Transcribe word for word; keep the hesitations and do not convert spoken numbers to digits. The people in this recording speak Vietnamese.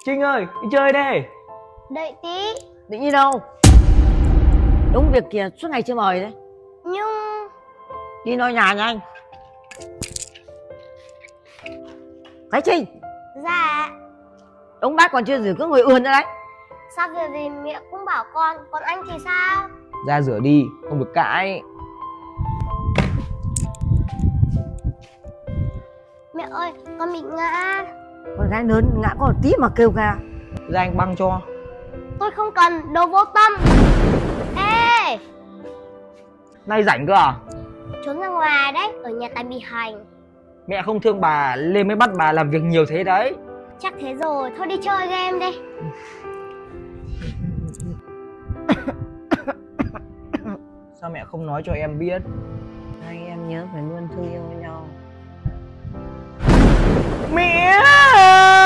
Trinh ơi, đi chơi đây. Đợi tí. Định đi đâu? Đúng việc kìa, suốt ngày chưa mời đấy. Nhưng... Đi nói nhà nhanh. Cái Trinh. Dạ. Ông bác còn chưa rửa cứ ngồi ườn ra đấy. Sao việc gì mẹ cũng bảo con, còn anh thì sao? Ra rửa đi, không được cãi. Mẹ ơi, con bị ngã. Con gái lớn ngã có một tí mà kêu ca. Ra anh băng cho. Tôi không cần, đồ vô tâm. Ê, Nay rảnh cơ à? trốn ra ngoài đấy, ở nhà tại bị hành. Mẹ không thương bà nên mới bắt bà làm việc nhiều thế đấy. Chắc thế rồi, thôi đi chơi game đi. Sao mẹ không nói cho em biết? Hai em nhớ phải luôn thương yêu nhau. Mẹ!